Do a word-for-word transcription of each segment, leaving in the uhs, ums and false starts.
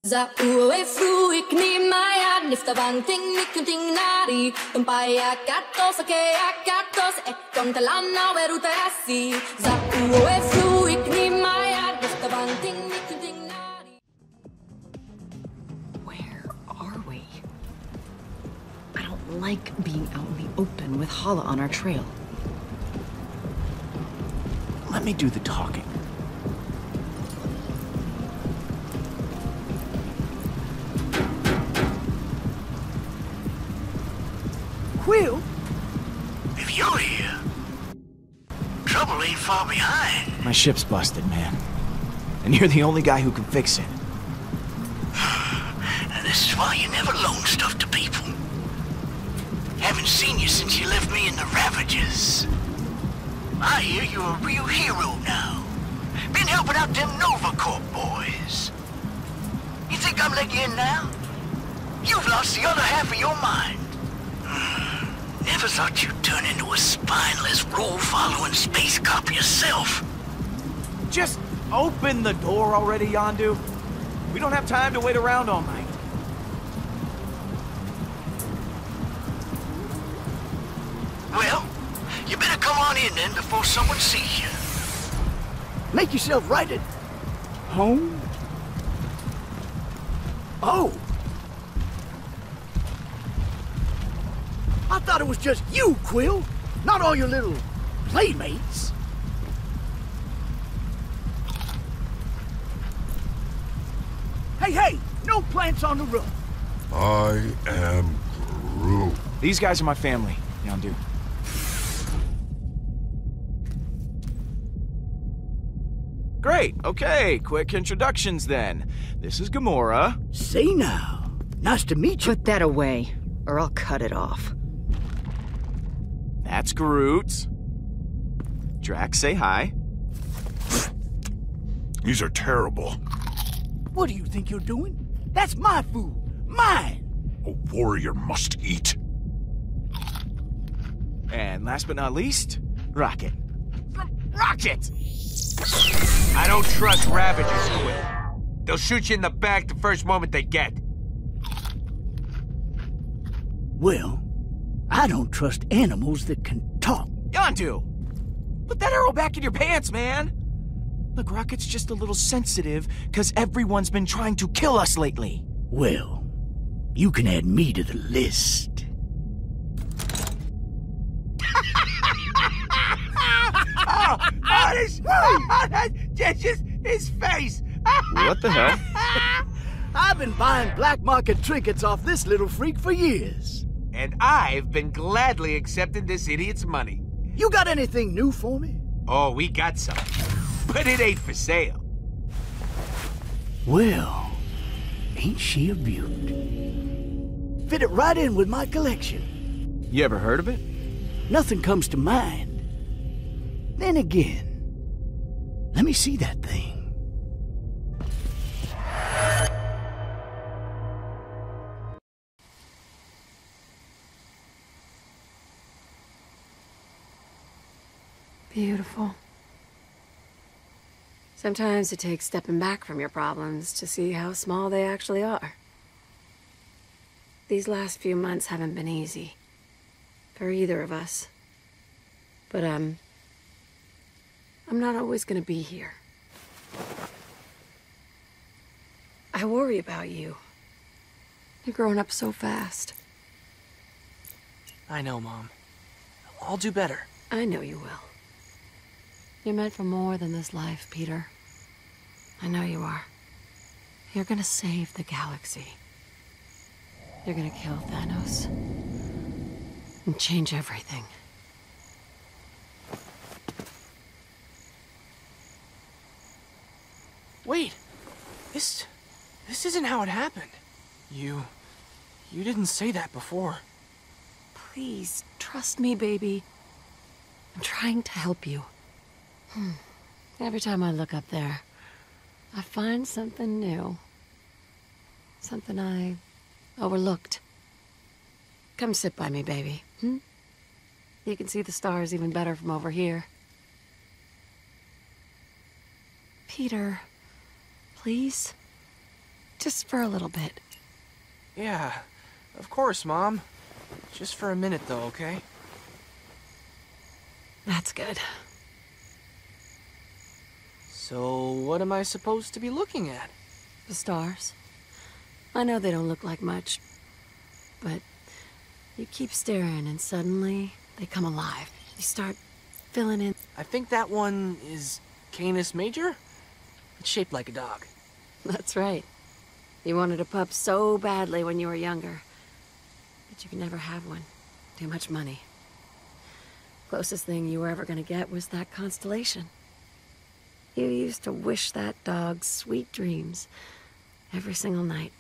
Za ue fruik ni maya nifta bang ting nikunting nari tumpaya katos ke akatos e kontalana weruta asi za ue fruik ni maya nifta bang ting nikunting nari. Where are we? I don't like being out in the open with Hala on our trail. Let me do the talking. Quill? If you're here, trouble ain't far behind. My ship's busted, man. And you're the only guy who can fix it. And this is why you never loan stuff to people. Haven't seen you since you left me in the Ravages. I hear you're a real hero now. Been helping out them Nova Corp boys. You think I'm letting you in now? You've lost the other half of your mind. Never thought you'd turn into a spineless, rule-following space cop yourself. Just open the door already, Yondu. We don't have time to wait around all night. Well, you better come on in then before someone sees you. Make yourself right at home? Oh! I thought it was just you, Quill, not all your little playmates. Hey, hey, no plants on the roof. I am Groot. These guys are my family, Yondu. Great, okay, quick introductions then. This is Gamora. Say now, nice to meet you. Put that away, or I'll cut it off. That's Groot. Drax, say hi. These are terrible. What do you think you're doing? That's my food, mine. A warrior must eat. And last but not least, Rocket. Rocket! I don't trust Ravagers, Quill. They'll shoot you in the back the first moment they get. Well, I don't trust animals that can talk. Yondu! Put that arrow back in your pants, man! Look, Rocket's just a little sensitive, because everyone's been trying to kill us lately. Well, you can add me to the list. oh, oh, this, oh, that's just his face! What the hell? I've been buying black market trinkets off this little freak for years. And I've been gladly accepting this idiot's money. You got anything new for me? Oh, we got some. But it ain't for sale. Well, ain't she a beaut? Fit it right in with my collection. You ever heard of it? Nothing comes to mind. Then again, let me see that thing. Beautiful. Sometimes it takes stepping back from your problems to see how small they actually are. These last few months haven't been easy. For either of us. But, um... I'm not always gonna be here. I worry about you. You're growing up so fast. I know, Mom. I'll do better. I know you will. You're meant for more than this life, Peter. I know you are. You're gonna save the galaxy. You're gonna kill Thanos. And change everything. Wait! This... this isn't how it happened. You... you didn't say that before. Please, trust me, baby. I'm trying to help you. Hmm. Every time I look up there, I find something new. Something I overlooked. Come sit by me, baby. Hmm? You can see the stars even better from over here. Peter, please? Just for a little bit. Yeah, of course, Mom. Just for a minute, though, okay? That's good. So, what am I supposed to be looking at? The stars. I know they don't look like much, but you keep staring and suddenly they come alive. You start filling in. I think that one is Canis Major? It's shaped like a dog. That's right. You wanted a pup so badly when you were younger, but you could never have one. Too much money. Closest thing you were ever gonna get was that constellation. You used to wish that dog sweet dreams every single night.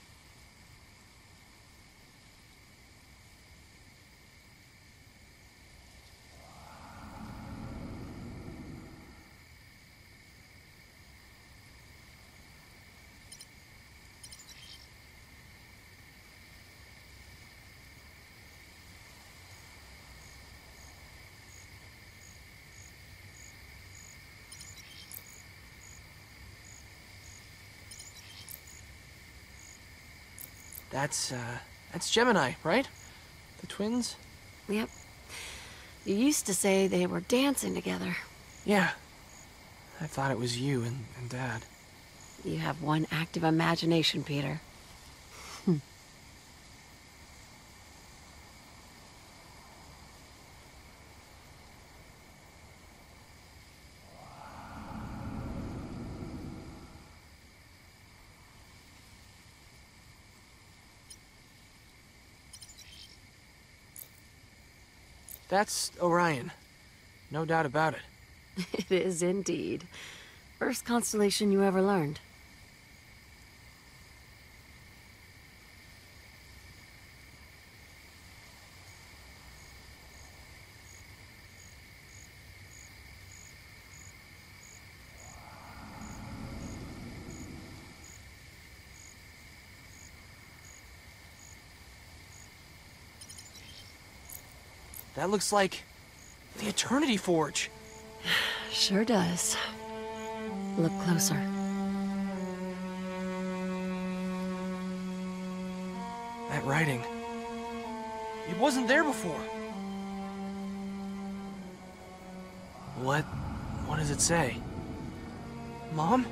That's, uh, that's Gemini, right? The twins? Yep. You used to say they were dancing together. Yeah. I thought it was you and, and Dad. You have one active imagination, Peter. That's Orion. No doubt about it. It is indeed. First constellation you ever learned. That looks like the Eternity Forge. Sure does. Look closer. That writing. It wasn't there before. What... what does it say? Mom?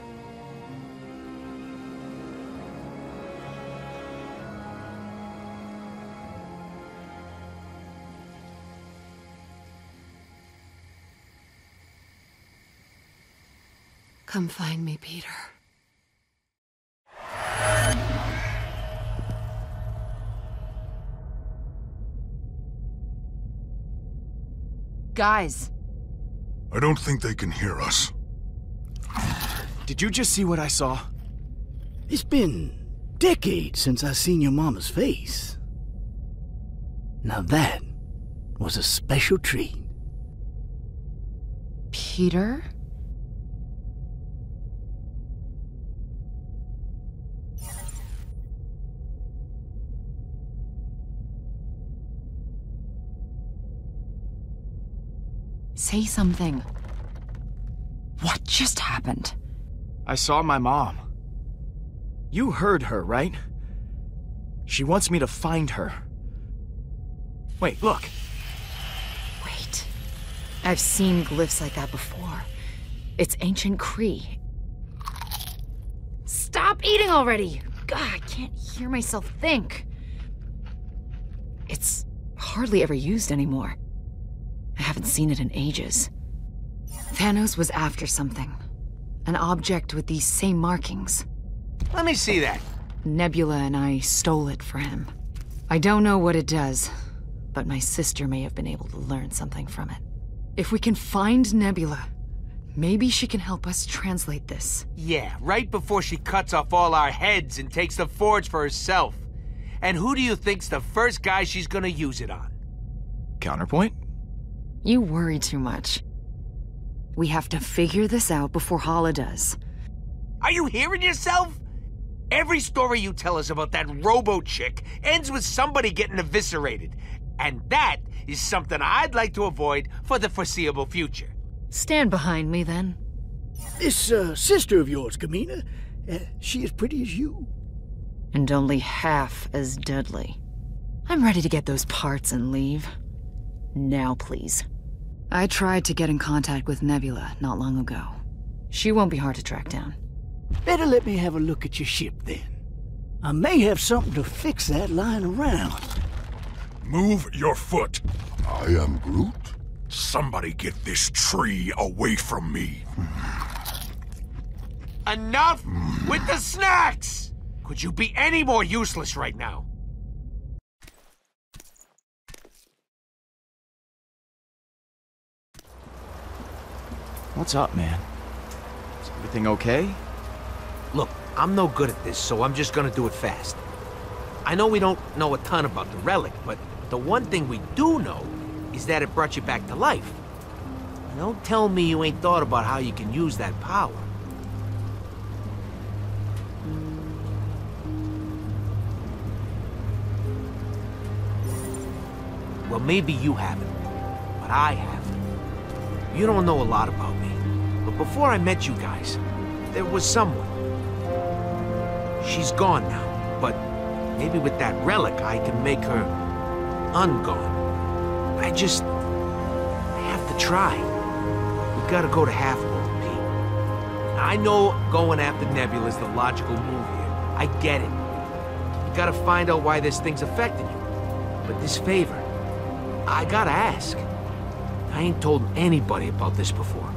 Come find me, Peter. Guys. I don't think they can hear us. Did you just see what I saw? It's been decades since I seen your mama's face. Now that was a special treat. Peter? Say something. What just happened? I saw my mom. You heard her, right? She wants me to find her. Wait, look. Wait. I've seen glyphs like that before. It's ancient Cree. Stop eating already! God, I can't hear myself think. It's hardly ever used anymore. I haven't seen it in ages. Thanos was after something. An object with these same markings. Let me see that. Nebula and I stole it for him. I don't know what it does, but my sister may have been able to learn something from it. If we can find Nebula, maybe she can help us translate this. Yeah, right before she cuts off all our heads and takes the forge for herself. And who do you think's the first guy she's gonna use it on? Counterpoint? You worry too much. We have to figure this out before Hala does. Are you hearing yourself? Every story you tell us about that robo-chick ends with somebody getting eviscerated. And that is something I'd like to avoid for the foreseeable future. Stand behind me, then. This uh, sister of yours, Kamina, uh, she as pretty as you? and only half as deadly. I'm ready to get those parts and leave. Now, please. I tried to get in contact with Nebula not long ago. She won't be hard to track down. Better let me have a look at your ship, then. I may have something to fix that lying around. Move your foot. I am Groot? Somebody get this tree away from me. Enough with the snacks! Could you be any more useless right now? What's up, man? Is everything okay? Look, I'm no good at this, so I'm just gonna do it fast. I know we don't know a ton about the relic, but the one thing we do know is that it brought you back to life. Don't tell me you ain't thought about how you can use that power. Well, maybe you haven't, but I have. You don't know a lot about me, but before I met you guys, there was someone. She's gone now, but maybe with that relic I can make her ungone. I just... I have to try. We gotta go to Half-World, Pete. I know going after Nebula is the logical move here. I get it. You gotta find out why this thing's affecting you. But this favor, I gotta ask. I ain't told anybody about this before.